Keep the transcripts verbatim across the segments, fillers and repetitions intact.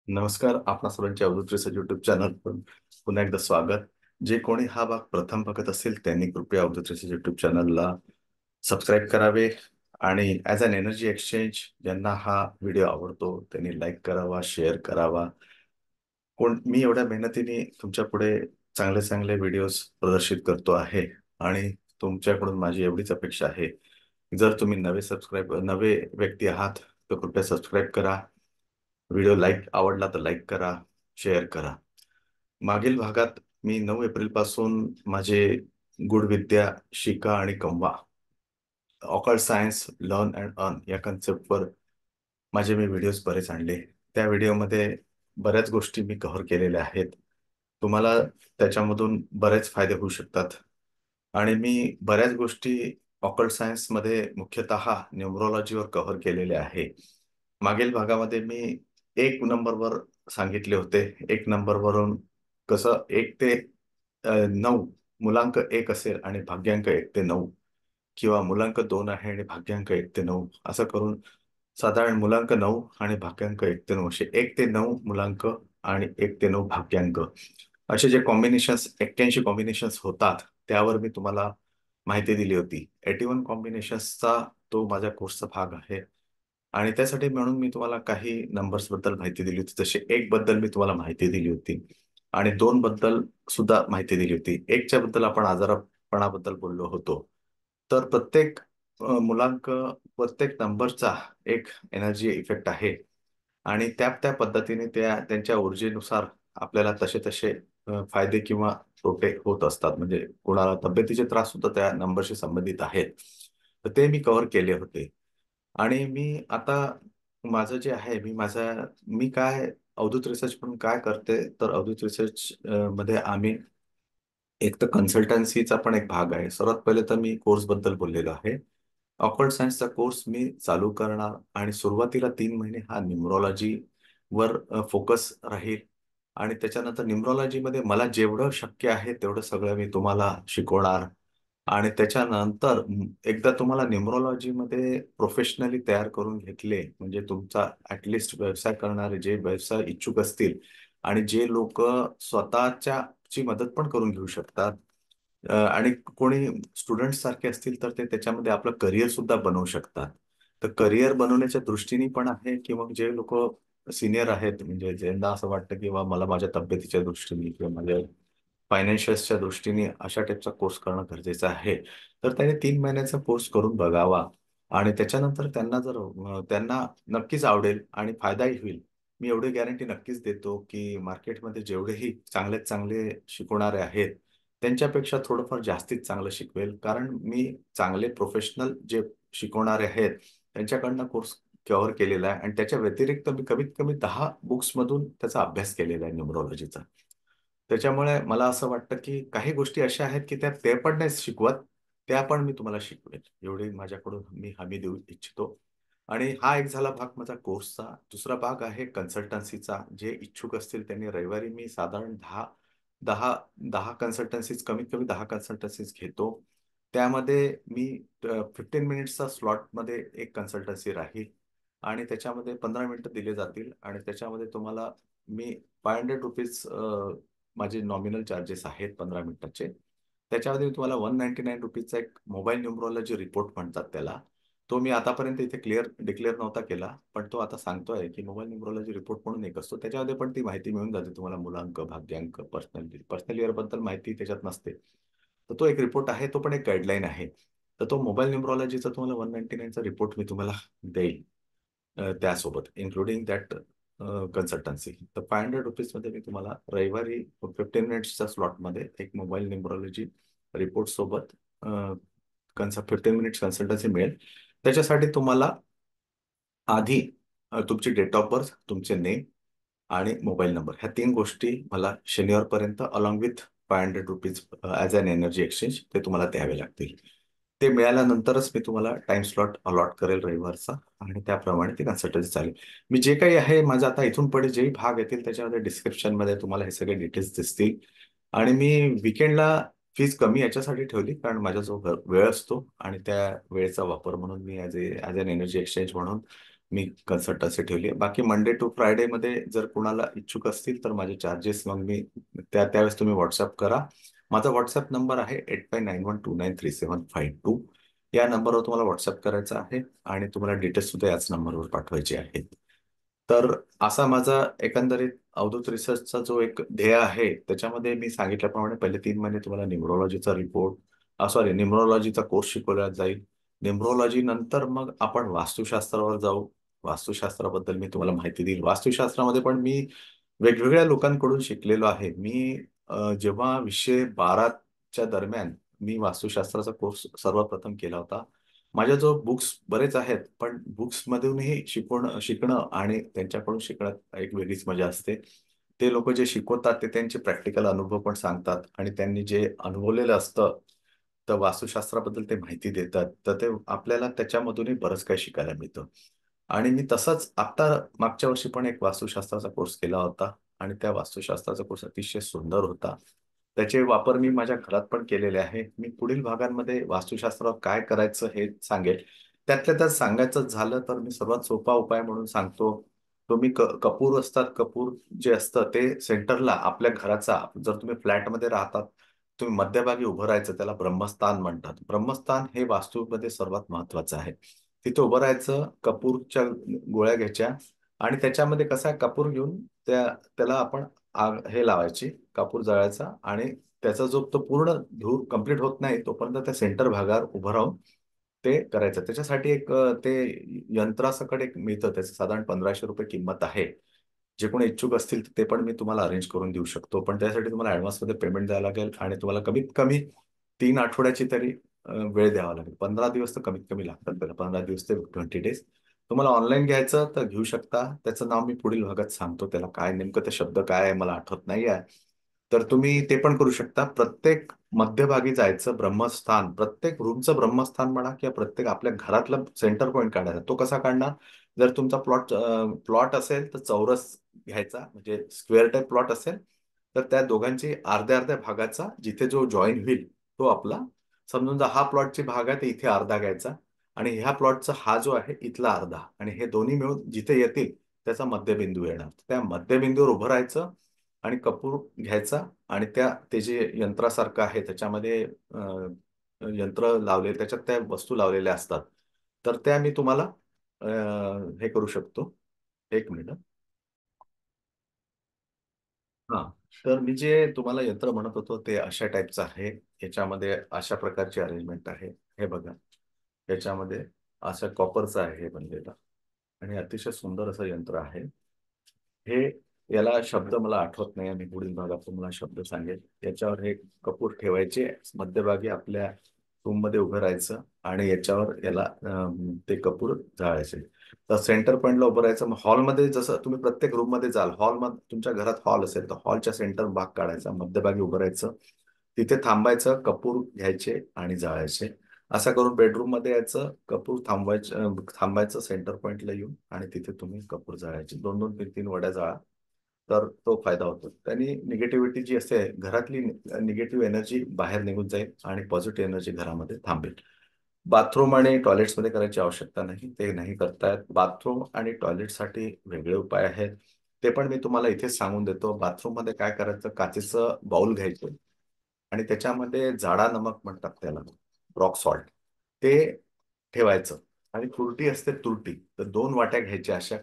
नमस्कार. आपणा सर्वांच्या अवधूत रिसर्च युट्यूब चॅनल पण पुन्हा एकदा स्वागत. जे कोणी हा भाग प्रथम बघत असेल त्यांनी कृपया अवधूत रिसर्च युट्यूब चॅनलला सबस्क्राईब करावे आणि ॲज अन एनर्जी एक्सचेंज ज्यांना हा व्हिडिओ आवडतो त्यांनी लाईक करावा, शेअर करावा. कोण मी एवढ्या मेहनतीने तुमच्या पुढे चांगले चांगले व्हिडिओज प्रदर्शित करतो आहे आणि तुमच्याकडून माझी एवढीच अपेक्षा आहे. जर तुम्ही नवे सबस्क्राईब नवे व्यक्ती आहात तर कृपया सबस्क्राईब करा. व्हिडिओ लाईक आवडला तर लाईक करा, शेअर करा. मागील भागात मी नऊ एप्रिल पासून माझे गूढ विद्या शिका आणि कमवा occult science learn and earn या कन्सेप्टवर माझे मी व्हिडिओज बरेच आणले. त्या व्हिडिओमध्ये बऱ्याच गोष्टी मी कव्हर केलेल्या आहेत. तुम्हाला त्याच्यामधून बरेच फायदे होऊ शकतात आणि मी बऱ्याच गोष्टी ऑकल्ट सायन्समध्ये मुख्यतः न्यूमरोलॉजीवर कव्हर केलेले आहे. मागील भागामध्ये मी एक नंबरवर सांगितले होते. एक नंबरवरून कसं एक ते अ, नऊ मुलांक एक असेल आणि भाग्यांक एक ते नऊ किंवा मुलांक दोन आहे आणि भाग्यांक एक ते नऊ असं करून साधारण मुलांक नऊ आणि भाग्यांक एक ते नऊ असे एक ते नऊ मुलांक आणि एक ते नऊ भाग्यांक असे जे कॉम्बिनेशन्स एक्क्याऐंशी कॉम्बिनेशन्स होतात त्यावर मी तुम्हाला माहिती दिली होती. एक्कावन्न कॉम्बिनेशन्सचा तो माझ्या कोर्सचा भाग आहे आणि त्यासाठी म्हणून मी तुम्हाला काही नंबर्स बद्दल माहिती दिली होती. जसे एक बद्दल मी तुम्हाला माहिती दिली होती आणि दोन बद्दल सुद्धा माहिती दिली होती. एकच्या बद्दल आपण आजारपणाबद्दल बोललो होतो. तर प्रत्येक अ, मुलांक प्रत्येक नंबरचा एक एनर्जी इफेक्ट आहे आणि त्या त्या पद्धतीने त्या त्यांच्या ऊर्जेनुसार आपल्याला तसे तसे अ, फायदे किंवा तोटे होत असतात. म्हणजे कोणाला तब्येतीचे त्रास सुद्धा त्या नंबरशी संबंधित आहेत. तर ते मी कव्हर केले होते आणि मी आता माझं जे आहे मी माझा मी काय अवधूत रिसर्च म्हणून काय करते तर अवधूत रिसर्च अ, मध्ये आम्ही एक तर कन्सल्टन्सीचा पण एक भाग आहे. सर्वात पहिले तर मी कोर्सबद्दल बोललेलो आहे. ऑकल्ट सायन्सचा कोर्स मी चालू करणार आणि सुरुवातीला तीन महिने हा न्यूमरॉलॉजीवर अ, फोकस राहील आणि त्याच्यानंतर न्यूमरॉलॉजीमध्ये मला जेवढं शक्य आहे तेवढं सगळं मी तुम्हाला शिकवणार आणि त्याच्यानंतर अं, एकदा तुम्हाला न्यूमरॉलॉजीमध्ये प्रोफेशनली तयार करून घेतले म्हणजे तुमचा ॲटलीस्ट व्यवसाय करणारे जे व्यवसाय इच्छुक असतील आणि जे लोकं स्वतःच्या ची मदत पण करून घेऊ शकतात अ, आणि कोणी स्टुडंट्स सारखे असतील तर ते त्याच्यामध्ये आपलं करिअर सुद्धा बनवू शकतात. तर करिअर बनवण्याच्या दृष्टीने पण आहे की मग जे लोकं सीनियर आहेत म्हणजे ज्यांना असं वाटतं की बा मला माझ्या तब्येतीच्या दृष्टीने किंवा माझ्या फायनान्शियल्सच्या दृष्टीने अशा टाईपचा कोर्स करणं गरजेचं आहे. तर त्याने तीन महिन्याचा कोर्स करून बघावा आणि त्याच्यानंतर त्यांना जर अ, त्यांना नक्कीच आवडेल आणि फायदाही होईल. मी एवढी गॅरंटी नक्कीच देतो की मार्केटमध्ये जेवढेही चांगल्यात चांगले शिकवणारे आहेत, त्यांच्यापेक्षा थोडंफार जास्तीत चांगलं शिकवेल. कारण मी चांगले प्रोफेशनल जे शिकवणारे आहेत, त्यांच्याकडनं कोर्स कव्हर केलेला आहे आणि त्याच्या व्यतिरिक्त मी कमीत कमी दहा बुक्समधून त्याचा अभ्यास केलेला आहे न्यूमरॉलॉजीचा. त्याच्यामुळे मला असं वाटतं की काही गोष्टी अशा आहेत की त्या ते पण नाही शिकवत, त्या पण मी तुम्हाला शिकवेल. एवढी माझ्याकडून मी हमी देऊ इच्छितो. आणि हा एक झाला भाग माझा कोर्सचा. दुसरा भाग आहे कन्सल्टन्सीचा. जे इच्छुक असतील त्यांनी रविवारी मी साधारण दहा दहा दहा कन्सल्टन्सीज कमीत कमी दहा कन्सल्टन्सीज घेतो. त्यामध्ये मी अ, पंधरा मिनिट्सचा स्लॉटमध्ये एक कन्सल्टन्सी राहील आणि त्याच्यामध्ये पंधरा मिनिटं दिले जातील आणि त्याच्यामध्ये तुम्हाला मी ₹पाचशे रुपये अ, माझे नॉमिनल चार्जेस आहेत पंधरा मिनिटाचे. त्याच्यामध्ये मी तुम्हाला एकशे नव्व्याण्णव रुपयाचा एक मोबाईल न्यूमरॉलॉजी रिपोर्ट म्हणतात त्याला. तो मी आतापर्यंत इथे क्लिअर डिक्लेअर नव्हता केला, पण तो आता सांगतोय की मोबाईल न्यूमरॉलॉजी रिपोर्ट म्हणून एक असतो. त्याच्यामध्ये पण ती माहिती मिळून जाते तुम्हाला मुलांक, भाग्यांक, पर्सनल पर्सनल इयरबद्दल माहिती त्याच्यात नसते. तर तो एक रिपोर्ट आहे, तो पण एक गाईडलाईन आहे. तर तो मोबाईल न्यूमरॉलॉजीचा तुम्हाला एकशे नव्व्याण्णव चा रिपोर्ट मी तुम्हाला देईल अ, त्यासोबत इन्क्लुडिंग दॅट कन्सल्टन्सी. तर पाचशे रुपये मध्ये मी तुम्हाला रविवारी पंधरा मिनिट्सच्या स्लॉटमध्ये एक मोबाईल न्यूमरॉलॉजी रिपोर्ट सोबत अ, कन्स पंधरा मिनिट्स कन्सल्टन्सी मिळेल. त्याच्यासाठी तुम्हाला आधी अ, तुमची डेट ऑफ बर्थ, तुमचे नेम आणि मोबाईल नंबर ह्या तीन गोष्टी मला शनिवारपर्यंत अलोंग विथ पाचशे रुपये uh, as an energy exchange ते तुम्हाला द्यावे लागतील. ते मिळाल्यानंतरच मी तुम्हाला टाईम स्लॉट अलॉट करेल रविवारचा आणि त्याप्रमाणे ती कन्सल्टन्सी चालेल. मी जे काही आहे माझं आता इथून पुढे जेही भाग येतील त्याच्यामध्ये डिस्क्रिप्शनमध्ये तुम्हाला हे सगळे डिटेल्स दिसतील आणि मी वीकेंडला फीस कमी याच्यासाठी ठेवली कारण माझ्याजवळ वेळ असतो आणि त्या वेळेचा वापर म्हणून मी as a as an energy exchange म्हणून मी कन्सल्टन्सी ठेवली आहे. बाकी मंडे टू फ्रायडे मध्ये जर कोणाला इच्छुक असतील तर माझे चार्जेस मग मी त्या त्यावेळेस तुम्ही व्हॉट्सअप करा. माझा व्हॉट्सअप नंबर आहे eight five nine one two nine three seven five two. या नंबरवर तुम्हाला व्हॉट्सअप करायचा आहे आणि तुम्हाला डिटेल्स सुद्धा याच नंबरवर पाठवायचे आहेत. तर असा माझा एकंदरीत अवधूत रिसर्चचा जो एक ध्येय आहे त्याच्यामध्ये मी सांगितल्याप्रमाणे पहिले तीन महिने तुम्हाला न्यूमरोलॉजीचा रिपोर्ट सॉरी न्यूमरोलॉजीचा कोर्स शिकवला जाईल. न्यूमरोलॉजी नंतर मग आपण वास्तुशास्त्रावर जाऊ. वास्तुशास्त्राबद्दल मी तुम्हाला माहिती देईल. वास्तुशास्त्रामध्ये पण मी वेगवेगळ्या लोकांकडून शिकलेलो आहे. मी अ, जेव्हा वीसशे बाराच्या दरम्यान मी वास्तुशास्त्राचा कोर्स सर्वप्रथम केला होता. माझ्या जो बुक्स बरेच आहेत, पण बुक्स मधूनही शिकवणं शिकणं आणि त्यांच्याकडून शिकण्यात एक वेगळीच मजा असते. ते लोक जे शिकवतात ते त्यांचे प्रॅक्टिकल अनुभव पण सांगतात आणि त्यांनी जे अनुभवलेलं असतं तर वास्तुशास्त्राबद्दल ते माहिती देतात. तर ते आपल्याला त्याच्यामधूनही बरंच काही शिकायला मिळतं. आणि मी तसंच आता मागच्या वर्षी पण एक वास्तुशास्त्राचा कोर्स केला होता आणि त्या वास्तुशास्त्राचा कोर्स अतिशय सुंदर होता. त्याचे वापर मी माझ्या घरात पण केलेले आहे. मी पुढील भागांमध्ये वास्तुशास्त्रावर काय करायचं हे सांगेल. त्यातल्या त्यात सांगायचं झालं तर मी सर्वात सोपा उपाय म्हणून सांगतो. तुम्ही क कपूर असतात, कपूर जे असतं ते सेंटरला आपल्या घराचा जर तुम्ही फ्लॅटमध्ये राहतात, तुम्ही मध्यभागी उभं राहायचं. त्याला ब्रह्मस्थान म्हणतात. ब्रह्मस्थान हे वास्तूमध्ये सर्वात महत्वाचं आहे. तिथे उभं राहायचं, कपूरच्या गोळ्या घ्यायच्या आणि त्याच्यामध्ये कसा कपूर घेऊन त्या त्याला आपण आग हे लावायची, कापूर जाळायचा आणि त्याचा जो तो पूर्ण धूर कंप्लीट होत नाही तोपर्यंत त्या सेंटर भागावर उभं राहून ते करायचं. त्याच्यासाठी एक अ, ते यंत्रासकट एक मिळतं. त्याचं साधारण पंधराशे रुपये किंमत आहे. जे कोणी इच्छुक असतील ते पण मी तुम्हाला अरेंज करून देऊ शकतो. पण त्यासाठी तुम्हाला ॲडव्हान्समध्ये पेमेंट द्यावं लागेल आणि तुम्हाला कमीत कमी तीन आठवड्याची तरी अ, वेळ द्यावा लागेल. पंधरा दिवस तर कमीत कमी लागतात त्याला. पंधरा दिवस ते वीस डेज. तुम्हाला ऑनलाईन घ्यायचं तर घेऊ शकता. त्याचं नाव मी पुढील भागात सांगतो. त्याला काय नेमकं ते शब्द काय आहे मला आठवत नाहीये. तर तुम्ही ते पण करू शकता. प्रत्येक मध्यभागी जायचं ब्रह्मस्थान, प्रत्येक रूमचं ब्रह्मस्थान म्हणा किंवा प्रत्येक आपल्या घरातला सेंटर पॉईंट काढायचा. तो कसा काढणार? जर तुमचा प्लॉट प्लॉट असेल तर चौरस घ्यायचा म्हणजे स्क्वेअर टाईप प्लॉट असेल तर त्या दोघांची अर्ध्या अर्ध्या भागाचा जिथे जो जॉईन होईल तो आपला समजून जा हा प्लॉटची भाग आहे तर इथे अर्धा घ्यायचा आणि ह्या प्लॉटचा हा जो आहे इथला अर्धा आणि हे दोन्ही मिळून जिथे येतील त्याचा मध्यबिंदू येणार. त्या मध्यबिंदूवर उभं राहायचं आणि कपूर घ्यायचा आणि त्या ते जे यंत्रासारखं आहे त्याच्यामध्ये अ, यंत्र लावले त्याच्यात त्या वस्तू लावलेल्या असतात. तर त्या मी तुम्हाला अ, हे करू शकतो. एक मिनिट. हां. तर मी जे तुम्हाला यंत्र म्हणत होतो ते अशा टाईपचं आहे. याच्यामध्ये अशा प्रकारची अरेंजमेंट आहे. हे बघा. याच्यामध्ये असं कॉपरचं आहे हे बनलेलं आणि अतिशय सुंदर असं यंत्र आहे. हे याला शब्द मला आठवत नाही. मी पुढील भागात तुम्हाला शब्द सांगेल. याच्यावर हे कपूर ठेवायचे. मध्यभागी आपल्या रूममध्ये उभं राहायचं आणि याच्यावर याला अं, ते कपूर जाळायचे. तर सेंटर पॉईंटला उभं राहायचं. मग हॉलमध्ये जसं तुम्ही प्रत्येक रूममध्ये जाल, हॉलमध्ये तुमच्या घरात हॉल असेल तर हॉलच्या सेंटर भाग काढायचा, मध्यभागी उभं राहायचं. तिथे थांबायचं, कपूर घ्यायचे आणि जाळायचे. असं करून बेडरूम मध्ये यायचं, कपूर थांबवायचं थांबायचं सेंटर पॉईंटला येऊन आणि तिथे तुम्ही कपूर जाळायचे. दोन दोन तीन तीन वड्या जाळा. तर तो फायदा होतो. त्यांनी निगेटिव्हिटी जी असते घरातली निगेटिव्ह एनर्जी बाहेर निघून जाईल आणि पॉझिटिव्ह एनर्जी घरामध्ये थांबेल. बाथरूम आणि टॉयलेट्समध्ये करायची आवश्यकता नाही. ते नाही करतायत. बाथरूम आणि टॉयलेटसाठी वेगळे उपाय आहेत. ते पण मी तुम्हाला इथेच सांगून देतो. बाथरूममध्ये काय करायचं, काचेचं बाउल घ्यायचं आणि त्याच्यामध्ये जाडा नमक म्हणतात त्याला, रॉक सॉल्ट, ते ठेवायचं आणि तुरटी असते तुरटी. तर दोन वाट्या घ्यायच्या अशा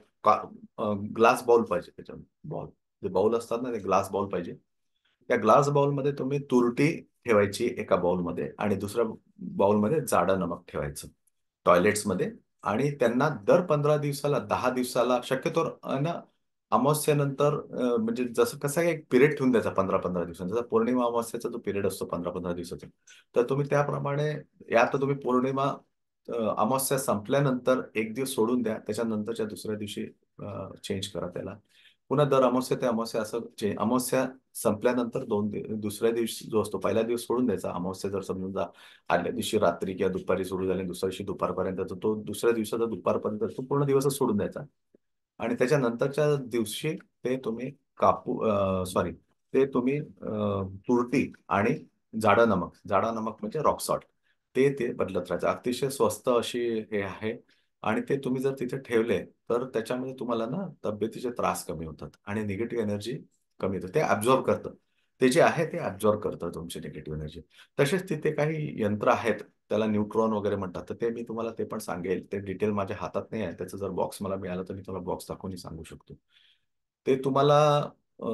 ग्लास बाउल पाहिजे त्याच्यामध्ये. बाउल जे बाउल असतात ना ते ग्लास बाउल पाहिजे. त्या ग्लास बाउलमध्ये तुम्ही तुरटी ठेवायची एका बाउलमध्ये आणि दुसऱ्या बाउलमध्ये जाडं नमक ठेवायचं टॉयलेट्समध्ये आणि त्यांना दर पंधरा दिवसाला दहा दिवसाला शक्यतो अ, ना अमावस्येनंतर अ, म्हणजे जसं कसं आहे एक पिरियड ठेवून द्यायचा पंधरा पंधरा दिवसांचा. जसा पौर्णिमा अमावस्येचा जो पिरियड असतो पंधरा पंधरा दिवसाचा तर तुम्ही त्याप्रमाणे या तर तुम्ही पौर्णिमा अ, अमावस्या संपल्यानंतर एक दिवस सोडून द्या. त्याच्यानंतरच्या दुसऱ्या दिवशी चेंज करा त्याला. पुन्हा दर अमावस्या ते अमावस्या असं चे अमावस्या संपल्यानंतर दोन दि दुसऱ्या दिवशी जो असतो पहिला दिवस सोडून द्यायचा. अमावस्या जर समजून जा आदल्या दिवशी रात्री किंवा दुपारी सुरू झाली दुसऱ्या दिवशी दुपारपर्यंत तर तो दुसऱ्या दिवसाचा दुपारपर्यंत तो पूर्ण दिवसच सोडून द्यायचा. आणि त्याच्यानंतरच्या दिवशी ते तुम्ही कापू सॉरी ते तुम्ही अ, तुरटी आणि जाडा नमक, जाडा नमक म्हणजे रॉक सॉल्ट ते ते बदलत राहायचं. अतिशय स्वस्त अशी हे आहे आणि ते तुम्ही जर तिथे ठेवले तर त्याच्यामध्ये तुम्हाला ना तब्येतीचे त्रास कमी होतात आणि निगेटिव्ह एनर्जी कमी होतं. ते ॲब्झॉर्ब करतं. ते जे आहे ते ॲब्झॉर्ब करतं तुमची निगेटिव्ह एनर्जी. तसेच तिथे काही यंत्र आहेत, त्याला न्यूट्रॉन वगैरे म्हणतात. तर ते मी तुम्हाला ते पण सांगेल. ते डिटेल माझ्या हातात नाही आहे. त्याचं जर बॉक्स मला मिळालं तर मी तुम्हाला बॉक्स दाखवूनही सांगू शकतो. ते तुम्हाला अ,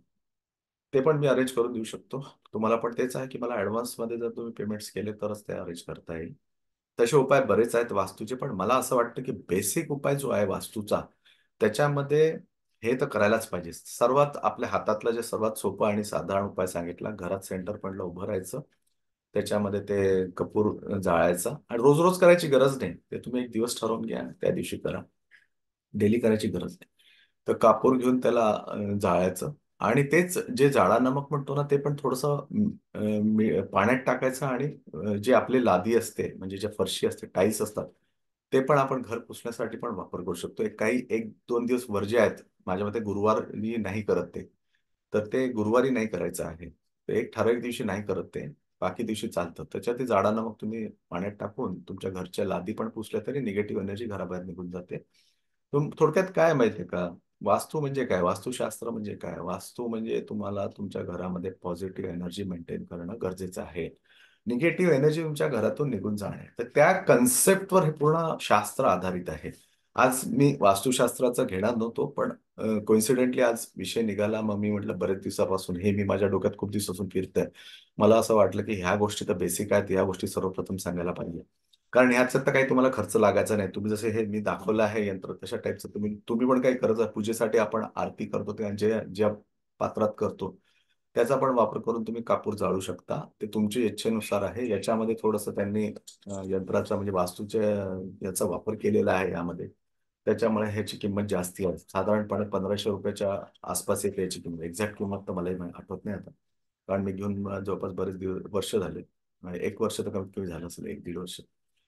ते पण मी अरेंज करून देऊ शकतो. तुम्हाला पण तेच आहे, की मला ॲडव्हान्समध्ये जर तुम्ही पेमेंट्स केले तरच ते अरेंज करता येईल. तसे उपाय बरेच आहेत वास्तूचे, पण मला असं वाटतं, की बेसिक उपाय जो आहे वास्तूचा, त्याच्यामध्ये हे तर करायलाच पाहिजे. सर्वात आपल्या हातातलं जे सर्वात सोपं आणि साधारण उपाय सांगितला, घरात सेंटर पॉइंटला उभं राहायचं. त्याच्यामध्ये ते कपूर जाळायचा आणि रोज-रोज करायची गरज नाही. ते तुम्ही एक दिवस ठरवून घ्या, त्या दिवशी करा. डेली करायची गरज नाही. तर कापूर घेऊन त्याला अ, जाळायचं आणि तेच जे जाळा नमक म्हणतो ना, ते पण थोडंसं अ, मी पाण्यात टाकायचं आणि अ, जी आपली लादी असते, म्हणजे जे फरशी असते, टाईल्स असतात, ते पण आपण घर पुसण्यासाठी पण वापर करू शकतो. एक काही एक दोन दिवस वर्ज्य आहेत. माझ्या मते गुरुवारी नाही करत ते. तर ते गुरुवारी नाही करायचं आहे. ते एक ठराविक दिवशी नाही करत ते. बाकी दिवशी चालतं. त्याच्यात ते जाडा नमक तुम्ही पाण्यात टाकून तुमच्या घरच्या लादी पण पुसल्या तरी निगेटिव्ह एनर्जी घराबाहेर निघून जाते. तुम थोडक्यात काय माहिती का? वास्तू म्हणजे काय? वास्तुशास्त्र म्हणजे काय? वास्तू म्हणजे तुम्हाला तुमच्या घरामध्ये पॉझिटिव्ह एनर्जी मेंटेन करणं गरजेचं आहे. निगेटिव्ह एनर्जी तुमच्या घरातून निघून जाणे. तर त्या कन्सेप्टवर हे पूर्ण शास्त्र आधारित आहे. आज मी वास्तुशास्त्राचा घेणार नव्हतो, पण कोइन्सिडेंटली आज विषय निघाला. मग मी म्हटलं बरेच दिवसापासून हे मी माझ्या डोक्यात खूप दिवसापासून फिरतंय. मला असं वाटलं, की ह्या गोष्टी तर बेसिक आहेत. ह्या गोष्टी सर्वप्रथम सांगायला पाहिजे. कारण ह्याच्यात तर काही तुम्हाला खर्च लागायचा नाही. तुम्ही जसे हे मी दाखवलं आहे यंत्र तशा टाईपचं तुम्ही तुम्ही पण काही करत पूजेसाठी आपण आरती करतो ते जे ज्या पात्रात करतो, त्याचा पण वापर करून तुम्ही कापूर जाळू शकता. ते तुमच्या इच्छेनुसार आहे. याच्यामध्ये थोडंसं त्यांनी अ, यंत्राचा म्हणजे वास्तूच्या याचा वापर केलेला आहे यामध्ये. त्याच्यामुळे ह्याची किंमत जास्ती आहे. साधारणपणे ₹पंधराशे च्या आसपास येते याची किंमत. एक्झॅक्ट किंमत तर मलाही मा- आठवत नाही आता. कारण मी घेऊन अ, जवळपास बरेच दिवस वर्ष झाले. म्हणजे एक वर्ष तर कमीत कमी झालं असेल, एक दीड वर्ष.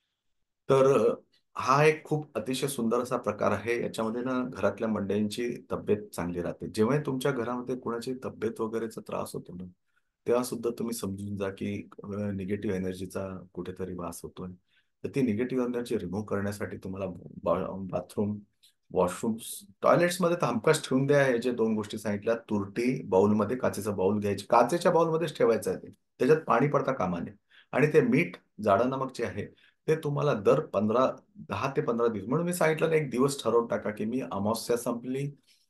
तर अ, हा एक खूप अतिशय सुंदर असा प्रकार आहे. याच्यामध्ये ना घरातल्या मंडळींची तब्येत चांगली राहते. जेव्हा तुमच्या घरामध्ये कोणाची तब्येत वगैरेचा त्रास होतो ना, तेव्हा सुद्धा तुम्ही समजून जा, की निगेटिव्ह एनर्जीचा कुठेतरी वास होतोय. तर ती निगेटिव्ह एनर्जी रिमूव्ह करण्यासाठी तुम्हाला बाथरूम, वॉशरूम्स, टॉयलेट्समध्ये तर हमखास ठेवून द्या. हे जे दोन गोष्टी सांगितल्या, तुरटी बाउलमध्ये काचेचा बाउल घ्यायची. काचेच्या बाउलमध्येच ठेवायचं आहे ते. त्याच्यात पाणी पडता कामा नये. आणि ते मीठ, जाडा नमक जे आहे, ते तुम्हाला दर पंधरा दहा ते पंधरा दिवस म्हणून मी सांगितलं ना, एक दिवस ठरवून टाका, की मी अमावास्या संपली,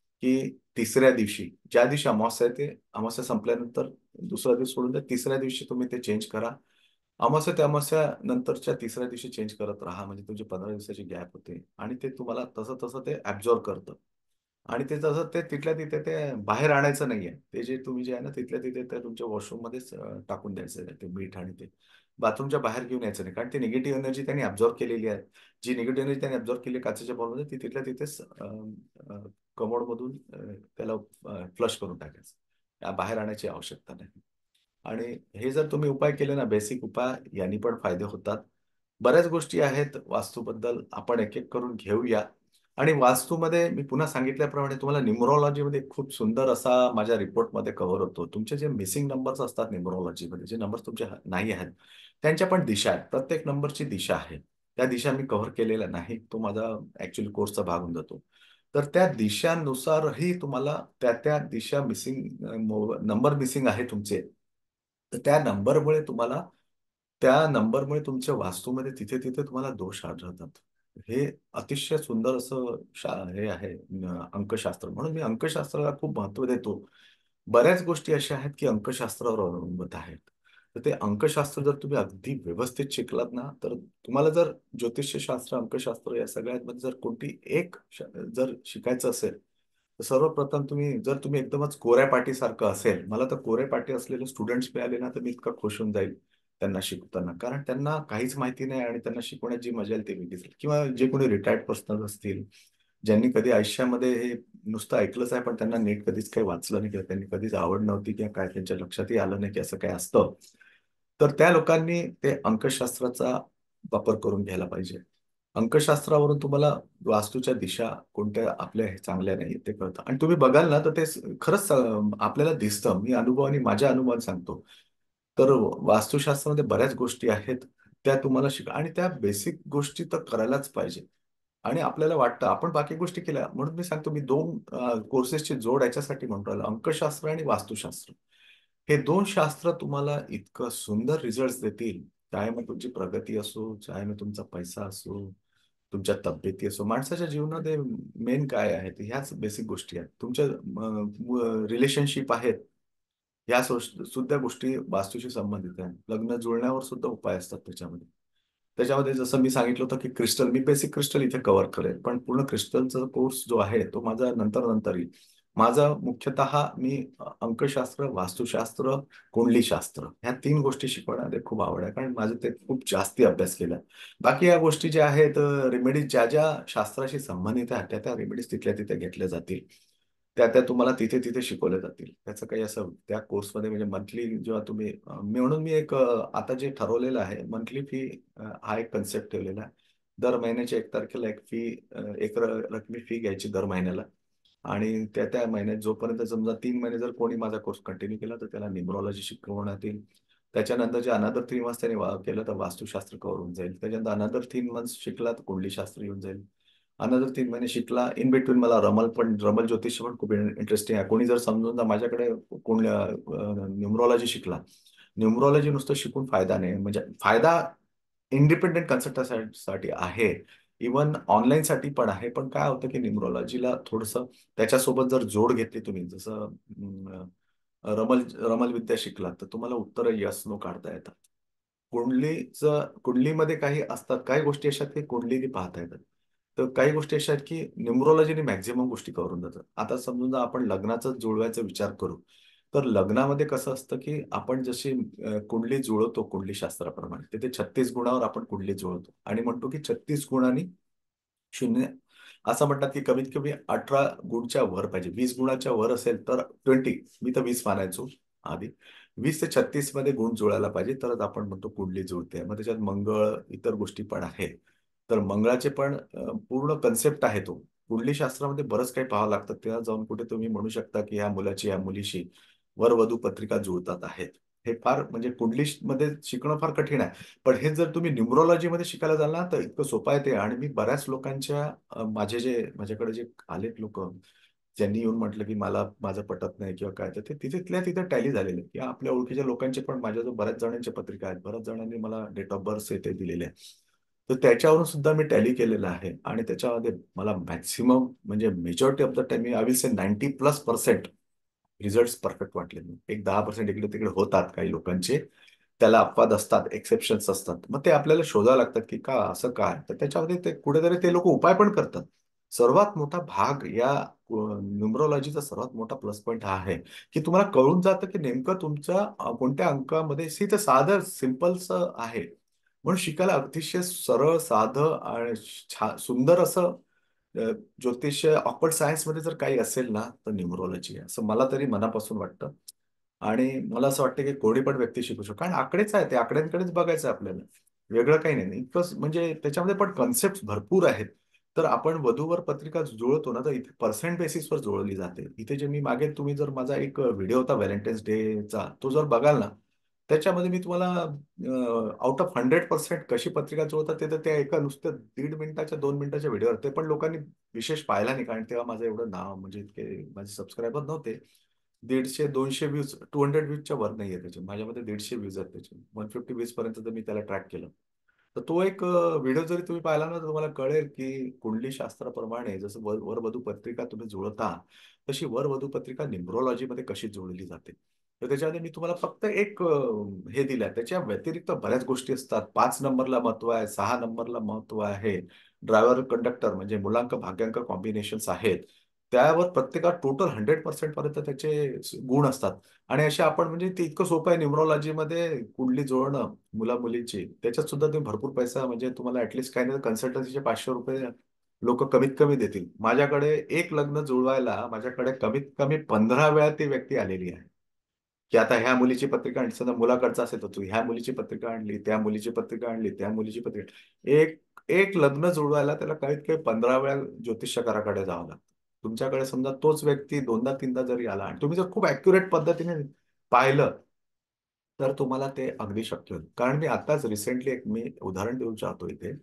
की तिसऱ्या दिवशी, ज्या दिवशी अमावास्या आहे ते अमावास्या संपल्यानंतर दुसरा दिवस सोडून द्या. तिसऱ्या दिवशी तुम्ही ते चेंज करा. अमावास्या ते अमावास्या नंतरच्या तिसऱ्या दिवशी चेंज करत राहा. म्हणजे तुमची पंधरा दिवसाची गॅप होते आणि ते तुम्हाला तसं-तसं ते ॲब्झॉर्ब करतं. आणि ते तसं ते तिथल्या तिथे ते बाहेर आणायचं नाहीये. ते जे तुम्ही जे आहे ना, तिथल्या तिथे ते तुमच्या वॉशरूममध्येच अ, टाकून द्यायचं आहे ते मीठ आणि ते. बाथरूमच्या बाहेर घेऊन यायचं नाही. कारण ती निगेटिव्ह एनर्जी त्यांनी ॲब्झॉर्ब केलेली आहे. जी निगेटिव्ह एनर्जी त्यांनी ॲब्झॉर्ब केली काचेच्या बॉलमध्ये ती तिथल्या तिथेच अ, अ, कमोडमधून अ, त्याला फ्लश करून टाकायचं. त्या बाहेर आणायची आवश्यकता नाही. आणि हे जर तुम्ही उपाय केले ना, बेसिक उपाय, यांनी पण फायदे होतात. बऱ्याच गोष्टी आहेत वास्तूबद्दल आपण एक-एक करून घेऊया. आणि वास्तूमध्ये मी पुन्हा सांगितल्याप्रमाणे तुम्हाला न्यूमरोलॉजीमध्ये खूप सुंदर असा माझ्या रिपोर्टमध्ये कव्हर होतो. तुमचे जे मिसिंग नंबर्स असतात न्यूमरोलॉजीमध्ये, जे नंबर्स तुमचे ह नाही आहेत, त्यांच्या पण दिशा आहेत. प्रत्येक नंबरची दिशा आहे. त्या दिशा मी कव्हर केलेल्या नाहीत. तो माझा ॲक्चुअली कोर्सचा भाग होऊन जातो. तर त्या दिशांनुसारही तुम्हाला त्या-त्या दिशा मिसिंग नंबर मिसिंग आहे तुमचे. तर त्या नंबरमुळे तुम्हाला त्या नंबरमुळे तुमच्या वास्तूमध्ये तिथे-तिथे तुम्हाला दोष आढळतात. हे अतिशय सुंदर असं शा हे आहे अ, अंकशास्त्र. म्हणून मी अंकशास्त्राला खूप महत्त्व देतो. बऱ्याच गोष्टी अशा आहेत, की अंकशास्त्रावर अवलंबून आहेत. तर ते अंकशास्त्र जर तुम्ही अगदी व्यवस्थित शिकलात ना, तर तुम्हाला जर ज्योतिष्यशास्त्र, अंकशास्त्र या सगळ्यांमध्ये जर कोणती एक श जर शिकायचं असेल, तर सर्वप्रथम तुम्ही जर तुम्ही एकदमच कोऱ्या पाटीसारखं असेल, मला तर कोऱ्या पाटी असलेले स्टुडंट्स मिळाले ना, तर मी इतका खुश होऊन जाईल त्यांना शिकवताना. कारण त्यांना काहीच माहिती नाही आणि त्यांना शिकवण्यात जी मजा येईल ती वेगळीच आहे. किंवा जे कोणी रिटायर्ड पर्सनल असतील, ज्यांनी कधी आयुष्यामध्ये हे नुसतं ऐकलंच आहे, पण त्यांना नीट कधीच काही वाचलं नाही किंवा त्यांनी कधीच आवड नव्हती किंवा काय त्यांच्या लक्षातही आलं नाही, की असं काही असतं. तर त्या लोकांनी ते अंकशास्त्राचा वापर करून घ्यायला पाहिजे. अंकशास्त्रावरून तुम्हाला वास्तूच्या दिशा कोणत्या आपल्या हे चांगल्या नाहीयेत ते कळतं आणि तुम्ही बघाल ना, तर ते स खरंच अ, आपल्याला दिसतं. मी अनुभवाने माझ्या अनुभवाने सांगतो. तर वास्तुशास्त्रामध्ये बऱ्याच गोष्टी आहेत, त्या तुम्हाला शिका आणि त्या बेसिक गोष्टी तर करायलाच पाहिजे. आणि आपल्याला वाटतं आपण बाकी गोष्टी केल्या. म्हणून मी सांगतो, मी दोन कोर्सेसची जोड याच्यासाठी म्हणतो राहिलो, अंकशास्त्र आणि वास्तुशास्त्र. हे दोन शास्त्र तुम्हाला इतकं सुंदर रिझल्ट देतील. चाहे मग तुमची प्रगती असो, चाहे मग तुमचा पैसा असो, तुमच्या तब्येती असो. माणसाच्या जीवनामध्ये मेन काय आहे, तर ह्याच बेसिक गोष्टी आहेत. तुमच्या रिलेशनशिप आहेत, ह्या सु- सुद्धा गोष्टी वास्तूशी संबंधित आहेत. लग्न जुळण्यावर सुद्धा उपाय असतात त्याच्यामध्ये. त्याच्यामध्ये जसं मी सांगितलं होतं की क्रिस्टल, मी बेसिक क्रिस्टल इथे कव्हर करेल, पण पूर्ण क्रिस्टलचा कोर्स जो आहे तो माझा नंतर नंतर येईल. माझा मुख्यतः मी अंकशास्त्र, वास्तुशास्त्र, कुंडलीशास्त्र ह्या तीन गोष्टी शिकवण्यामध्ये खूप आवड आहे, कारण माझं ते खूप जास्ती अभ्यास केला. बाकी या गोष्टी ज्या आहेत, रेमेडीज ज्या ज्या शास्त्राशी संबंधित आहेत, त्या त्या रेमेडीज तिथल्या तिथे घेतल्या जातील. त्या त्या तुम्हाला तिथे तिथे शिकवल्या जातील. त्याचं काही असं त्या कोर्समध्ये म्हणजे मंथली जेव्हा तुम्ही अ, मी म्हणून मी एक अ, आता जे ठरवलेलं आहे मंथली फी, हा एक कन्सेप्ट ठेवलेला आहे. दर महिन्याच्या एक तारखेला एक फी, एक र- रकमी फी घ्यायची दर महिन्याला. आणि त्या त्या महिन्यात जोपर्यंत समजा तीन महिने जर कोणी माझा कोर्स कंटिन्यू केला तर त्याला न्यूमरॉलॉजी शिकवण्यात येईल. त्याच्यानंतर जे अनदर थ्री मंथ्स त्याने वा- केलं तर वास्तुशास्त्र कव्हर होऊन जाईल. त्याच्यानंतर अनदर तीन मंथ्स शिकला तर कुंडलीशास्त्र येऊन जाईल. अनदर तीन महिने शिकला, इन बिटवीन मला रमल पण रमल ज्योतिष पण खूप इंटरेस्टिंग आहे. कोणी जर समजून जा माझ्याकडे कोण न्यूमरॉलॉजी शिकला, न्यूमरॉलॉजी नुसतं शिकून फायदा नाही. म्हणजे फायदा इंडिपेंडेंट कन्सल्टंटसाठी आहे, इवन ऑनलाईन साठी पण आहे. पण काय होतं की न्यूमरॉलॉजीला थोडंसं त्याच्यासोबत जर जोड घेतली तुम्ही, जसं अं, रमल रमल विद्या शिकलात तर तुम्हाला उत्तर यस नो काढता येतात. कुंडलीचं कुंडलीमध्ये काही असतात, काही गोष्टी अशा आहेत की कुंडलीने पाहता येतात. तर काही गोष्टी अशा आहेत की न्युमरोलॉजीने मॅक्झिमम गोष्टी करून जातात. आता समजून जर आपण लग्नाचा जुळवायचा विचार करू, तर लग्नामध्ये कसं असतं की आपण जशी अ, कुंडली जुळवतो कुंडलीशास्त्राप्रमाणे, तिथे छत्तीस गुणावर आपण कुंडली जुळवतो आणि म्हणतो की छत्तीस गुणांनी शून्य, असं म्हणतात की कमीत कमी अठरा गुणच्या वर पाहिजे. वीस गुणाच्या वर असेल तर ट्वेंटी, मी तर वीस मानायचो आधी. वीस ते छत्तीस मध्ये गुण जुळायला पाहिजे, तरच आपण म्हणतो कुंडली जुळते. मग त्याच्यात मंगळ इतर गोष्टी पण आहेत. तर मंगळाचे पण अ, पूर्ण कन्सेप्ट आहे तो. कुंडली शास्त्रामध्ये बरंच काही पाहावं लागतं. तेव्हा जाऊन कुठे तुम्ही म्हणू शकता की ह्या मुलाची या मुलीशी वर वधू पत्रिका जुळतात आहेत. हे फार म्हणजे कुंडली मध्ये शिकणं फार कठीण आहे. पण हे जर तुम्ही न्यूमरोलॉजीमध्ये शिकायला जाल ना, तर इतकं सोपं आहे ते. आणि मी बऱ्याच लोकांच्या अ, माझे जे माझ्याकडे जे आलेत लोक, ज्यांनी येऊन म्हटलं की मला माझं पटत नाही किंवा काय, तर ते तिथे तिथल्या तिथे टॅली झालेले की आपल्या ओळखीच्या लोकांचे पण माझ्याजवळ बऱ्याच जणांच्या पत्रिका आहेत. बऱ्याच जणांनी मला डेट ऑफ बर्थ ते दिलेले आहे. तर त्याच्यावरून सुद्धा मी टॅली केलेलं आहे आणि त्याच्यामध्ये मला मॅक्सिमम म्हणजे मेजॉरिटी ऑफ द टाइम, मी I will say ninety plus percent result perfect वाटले. एक दहा पर्सेंट इकडे तिकडे होतात काही लोकांचे, त्याला अपवाद असतात, एक्सेप्शन्स असतात. मग ते आपल्याला शोधावं लागतात की का असं काय, तर त्याच्यामध्ये ते कुठेतरी ते लोक उपाय पण करतात. सर्वात मोठा भाग या न्युमरोलॉजीचा सर्वात मोठा प्लस पॉईंट हा आहे की तुम्हाला कळून जातं की नेमकं तुमच्या अ, कोणत्या अंकामध्ये सी, तर साधं सिम्पलच आहे. म्हणून शिकायला अतिशय सरळ साधं आणि छान सुंदर असं अ, ज्योतिष ऑकल्ट सायन्स मध्ये जर काही असेल ना, तर न्यूमरोलॉजी आहे, असं मला तरी मनापासून वाटतं. आणि मला असं वाटतं की कोणी पण व्यक्ती शिकू शकतो, कारण आकडेच आहे, ते आकड्यांकडेच बघायचं आहे आपल्याला. वेगळं काही नाही. इतकं म्हणजे त्याच्यामध्ये पण कन्सेप्ट भरपूर आहेत. तर आपण वधूवर पत्रिका जुळवतो ना, तर इथे पर्सेंट बेसिसवर जुळवली जाते. इथे जे मी मागे, तुम्ही जर माझा एक व्हिडिओ होता व्हॅलेंटाईन्स डेचा, तो जर बघाल ना, त्याच्यामध्ये मी तुम्हाला आउट ऑफ हंड्रेड पर्सेंट कशी पत्रिका जुळवतात ते तर त्या एका नुसतं दीड मिनिटाच्या दोन मिनिटाच्या व्हिडिओवर, ते पण लोकांनी विशेष पाहिला नाही, कारण तेव्हा माझं एवढं नाव म्हणजे इतके माझे सबस्क्रायबर नव्हते. दीडशे दोनशे व्ह्यूज, टू हंड्रेड व्ह्यूजच्या वर नाहीये त्याचे. माझ्यामध्ये दीडशे व्ह्यूज आहेत त्याचे. वन फिफ्टी व्ह्यूज पर्यंत तर मी त्याला ट्रॅक केलं. तर तो एक व्हिडिओ जरी तुम्ही पाहिला ना, तर तुम्हाला कळेल की कुंडली शास्त्राप्रमाणे जसं वर वरवधू पत्रिका तुम्ही जुळता, तशी वरवधू पत्रिका न्युमरोलॉजीमध्ये कशी जुळली जाते. तर त्याच्यामध्ये मी तुम्हाला फक्त एक अ, हे दिलंय. त्याच्या व्यतिरिक्त बऱ्याच गोष्टी असतात. पाच नंबरला महत्व आहे, सहा नंबरला महत्व आहे. ड्रायव्हर कंडक्टर म्हणजे मुलांक भाग्यांक कॉम्बिनेशन्स आहेत. त्यावर प्रत्येकात टोटल हंड्रेड पर्सेंट पर्यंत त्याचे गुण असतात. आणि असे आपण म्हणजे ते इतकं सोपं आहे न्यूमरोलॉजीमध्ये कुंडली जुळणं मुला मुलींची. त्याच्यात सुद्धा तुम्ही भरपूर पैसा म्हणजे तुम्हाला ऍटलीस्ट काही नाही कन्सल्टन्सीचे पाचशे रुपये लोक कमीत कमी देतील. माझ्याकडे एक लग्न जुळवायला माझ्याकडे कमीत कमी पंधरा वेळा ती व्यक्ती आलेली आहे. की आता ह्या मुलीची पत्रिका आणली, समजा मुलाकडचा असेल तर तू ह्या मुलीची पत्रिका आणली, त्या मुलीची पत्रिका आणली, त्या मुलीची पत्रिका, एक एक लग्न जुळवायला त्याला कमीत कमी पंधरा वेळा ज्योतिषकाराकडे जावं लागतं. तुमच्याकडे समजा तोच व्यक्ती दोनदा तीनदा जरी आला आणि तुम्ही जर खूप अॅक्युरेट पद्धतीने पाहिलं, तर तुम्हाला ते अगदी शक्य होईल. कारण मी आताच रिसेंटली एक मी उदाहरण देऊ चाहतो इथे.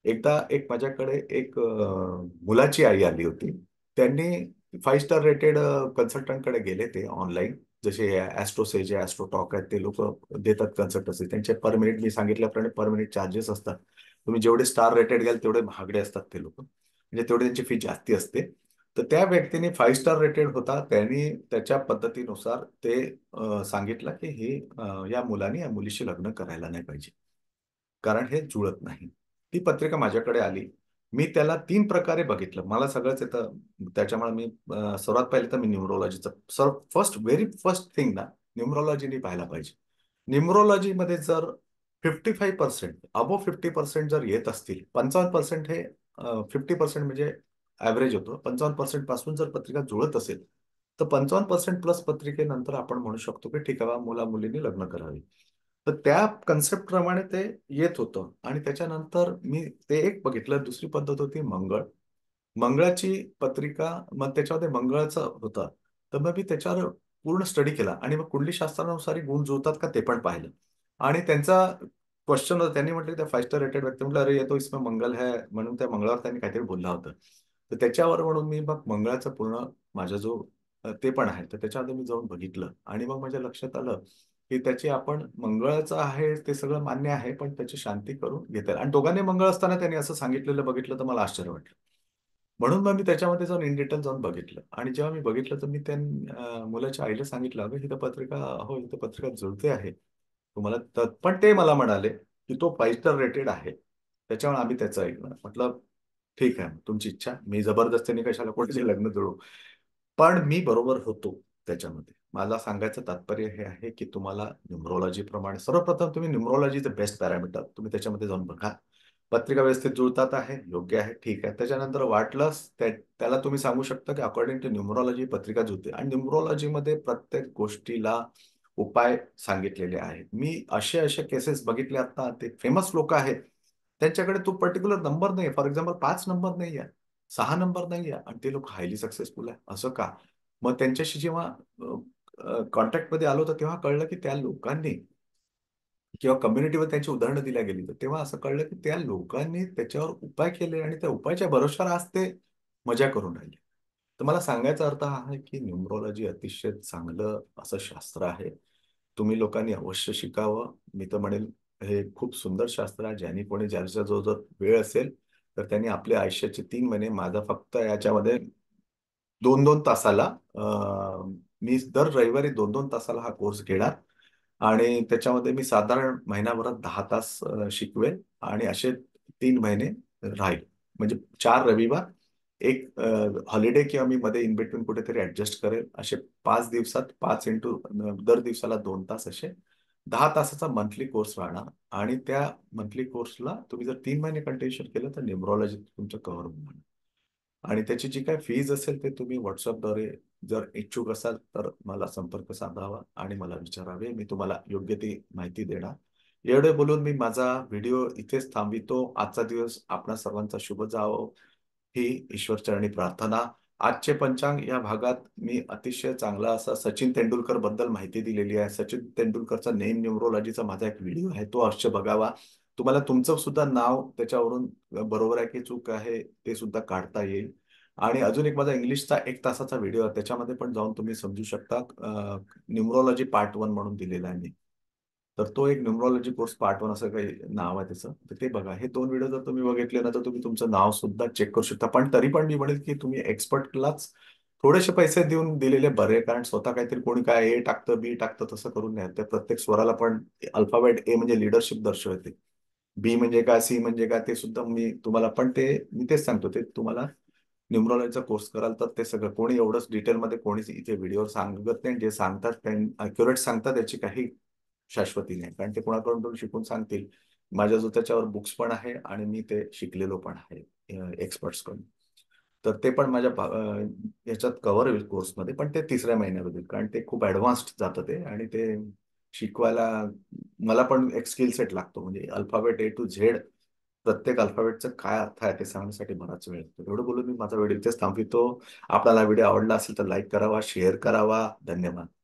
एकदा एक माझ्याकडे एक अ, मुलाची आई आली होती. त्यांनी फाइव्ह स्टार रेटेड कन्सल्टंटकडे गेले ते ऑनलाईन. जसे ॲस्ट्रोसेज आहे, ॲस्ट्रोटॉक आहेत, ते लोक देतात कन्सल्टन्सी. त्यांचे पर मिनिट मी सांगितल्याप्रमाणे पर मिनिट चार्जेस असतात. तुम्ही जेवढे स्टार रेटेड घ्याल तेवढे महागडे असतात ते लोक, म्हणजे तेवढी त्यांची फी जास्ती असते. तर त्या व्यक्तीने फाइव्ह स्टार रेटेड होता. त्यांनी त्याच्या पद्धतीनुसार ते अ, सांगितलं की ही अ, या मुलाने या मुलीशी लग्न करायला नाही पाहिजे, कारण हे जुळत नाही. ती पत्रिका माझ्याकडे आली. मी त्याला तीन प्रकारे बघितलं. मला सगळंच येतं. त्याच्यामुळे मी अ, सर्वात पहिले तर मी न्यूमरोलॉजीचं serve first very first thing ना, न्यूमरोलॉजीने पाहायला पाहिजे. न्यूमरोलॉजीमध्ये जर fifty five percent above fifty percent जर येत असतील, पंचावन्न पर्सेंट हे फिफ्टी पर्सेंट म्हणजे ॲव्हरेज होतो. पंचावन्न पर्सेंट पासून जर पत्रिका जुळत असेल, तर पंचावन्न पर्सेंट प्लस पत्रिकेनंतर आपण म्हणू शकतो की ठीक आहे बा, मुला मुलींनी लग्न करावे. तर त्या कन्सेप्ट प्रमाणे ते येत होतं. आणि त्याच्यानंतर मी ते एक बघितलं. दुसरी पद्धत होती मंगळ. मंगळाची पत्रिका, मग त्याच्यामध्ये मंगळाचं होतं. तर मग मी त्याच्यावर पूर्ण स्टडी केला आणि मग कुंडलीशास्त्रानुसार गुण जुळतात का ते पण पाहिलं. आणि त्यांचा क्वेश्चन होता. त्यांनी म्हटलं त्या फाइव्ह स्टार रेटेड व्यक्ती म्हटलं, अरे ये तो इसमें मंगल है, म्हणून त्या मंगळावर त्यांनी काहीतरी बोलला होतं. तर त्याच्यावर म्हणून मी मग मंगळाचं पूर्ण माझा जो अ, ते पण आहे, तर त्याच्यामध्ये मी जाऊन बघितलं आणि मग माझ्या लक्षात आलं की त्याची आपण मंगळाचं आहे ते सगळं मान्य आहे, पण त्याची शांती करून घेता येईल. आणि दोघांनी मंगळ असताना त्यांनी असं सांगितलेलं बघितलं तर मला आश्चर्य वाटलं. म्हणून मग मी त्याच्यामध्ये जाऊन इन डिटेल जाऊन बघितलं. आणि जेव्हा मी बघितलं तर मी त्या अ, मुलाच्या आईला सांगितलं, अगं ही तर पत्रिका, हो ही तर पत्रिका जुळते आहे. तुम्हाला तर पण ते मला म्हणाले की तो फाइव्ह स्टार रेटेड आहे, त्याच्यामुळे आम्ही त्याचं ऐकलं. म्हटलं ठीक आहे, तुमची इच्छा. मी जबरदस्तीने कशाला कोणाचे लग्न जुळवू. पण मी बरोबर होतो त्याच्यामध्ये. मला सांगायचं तात्पर्य हे आहे की तुम्हाला न्यूमरोलॉजी प्रमाणे सर्वप्रथम तुम्ही न्यूमरोलॉजीचे बेस्ट पॅरामीटर तुम्ही त्याच्यामध्ये जाऊन बघा. पत्रिका व्यवस्थित जुळतात आहे, योग्य आहे, ठीक आहे. त्याच्यानंतर वाटलंच त्या त्याला तुम्ही सांगू शकता की अकॉर्डिंग टू न्यूमरोलॉजी पत्रिका जुळते. आणि न्यूमरोलॉजीमध्ये प्रत्येक गोष्टीला उपाय सांगितलेले आहेत. मी असे असे केसेस बघितले आता, ते फेमस लोक आहेत. त्यांच्याकडे तो पर्टिक्युलर नंबर नाही. फॉर एक्झाम्पल पाच नंबर नाही आहे, सहा नंबर नाही आहे, आणि ते लोक हायली सक्सेसफुल आहे. असं का? मग त्यांच्याशी जेव्हा कॉन्टॅक्टमध्ये आलो तर तेव्हा कळलं की त्या लोकांनी किंवा कम्युनिटीवर त्यांची उदाहरणं दिल्या गेली, तर तेव्हा असं कळलं की त्या लोकांनी त्याच्यावर उपाय केले आणि त्या उपायाच्या भरोश्यावर आज ते मजा करून राहिले. तर मला सांगायचा अर्थ हा आहे की न्यूमरोलॉजी अतिशय चांगलं असं शास्त्र आहे. तुम्ही लोकांनी अवश्य शिकावं. मी तर म्हणेल हे खूप सुंदर शास्त्र आहे. ज्यांनी कोणी ज्याच्या जो जर वेळ असेल तर त्यांनी आपल्या आयुष्याचे तीन महिने, माझा फक्त याच्यामध्ये दोन दोन तासाला अ, मी दर रविवारी दोन दोन तासाला हा कोर्स घेणार. आणि त्याच्यामध्ये मी साधारण महिनाभरात दहा तास अ, शिकवेल आणि असे तीन महिने राहील. म्हणजे चार रविवार, एक हॉलिडे किंवा मी मध्ये इन बिटवीन कुठेतरी ॲडजस्ट करेल. असे पाच दिवसात पाच इंटू दर दिवसाला दोन तास, असे दहा तासाचा मंथली कोर्स राहणार. आणि त्या मंथली कोर्सला तुम्ही जर तीन महिने कंटिन्यूशन केलं तर न्यूमरॉलॉजी तुमचं कव्हर होणार. आणि त्याची जी काही फीज असेल ते तुम्ही व्हॉट्सअपद्वारे जर इच्छुक असाल तर मला संपर्क साधावा आणि मला विचारावे. मी तुम्हाला योग्य ती माहिती देणार. एवढे बोलून मी माझा व्हिडिओ इथेच थांबवितो. आजचा दिवस आपणा सर्वांचा शुभ जावो ही ईश्वरचरणी प्रार्थना. आजचे पंचांग या भागात मी अतिशय चांगला असा सचिन तेंडुलकर बद्दल माहिती दिलेली आहे. सचिन तेंडुलकरचा नेम न्यूमरोलॉजीचा माझा एक व्हिडिओ आहे, तो अवश्य बघावा. तुम्हाला तुमचं सुद्धा नाव त्याच्यावरून बरोबर आहे की चूक आहे ते सुद्धा काढता येईल. आणि अजून एक माझा इंग्लिशचा एक तासाचा व्हिडिओ आहे, त्याच्यामध्ये पण जाऊन तुम्ही समजू शकता. न्यूमरोलॉजी पार्ट वन म्हणून दिलेला आहे मी. तर तो एक न्यूमरोलॉजी कोर्स पार्ट वन असं काही नाव आहे त्याचं, तर ते बघा. हे दोन व्हिडिओ जर तुम्ही बघितले ना तर तुम्ही तुमचं नाव सुद्धा चेक करू शकता. पण तरी पण मी म्हणेल की तुम्ही एक्सपर्टलाच थोडेसे पैसे देऊन दिलेले बरे, कारण स्वतः काहीतरी कोणी काय ए टाकतं बी टाकतं तसं करून नाही. त्या प्रत्येक स्वराला पण अल्फाबेट ए म्हणजे लिडरशिप दर्शवते, बी म्हणजे काय, सी म्हणजे काय ते सुद्धा मी तुम्हाला, पण ते मी तेच सांगतो ते तुम्हाला न्यूमरोलॉजीचा कोर्स कराल तर ते सगळं कोणी एवढंच डिटेलमध्ये कोणीच इथे व्हिडिओवर सांगत नाही. जे सांगतात त्यांनी अॅक्युरेट सांगतात, त्याची काही शाश्वती नाही, कारण ते कोणाकडून तरी शिकून सांगतील. माझ्या जो त्याच्यावर बुक्स पण आहे आणि मी ते शिकलेलो पण आहे एक्सपर्ट्स कडून. तर ते पण माझ्या भा- अ, याच्यात कव्हर होईल कोर्समध्ये, पण ते तिसऱ्या महिन्यामध्ये होईल, कारण ते खूप ऍडव्हान्स्ड जातं ते. आणि ते शिकवायला मला पण एक स्किल सेट लागतो, म्हणजे अल्फाबेट ए टू झेड प्रत्येक अल्फाबेटचं काय अर्थ आहे ते सांगण्यासाठी बराच वेळ लागतो. एवढं बोलून मी माझा व्हिडिओ इथेच थांबवितो. आपल्याला व्हिडिओ आवडला असेल तर लाईक करावा, शेअर करावा. धन्यवाद.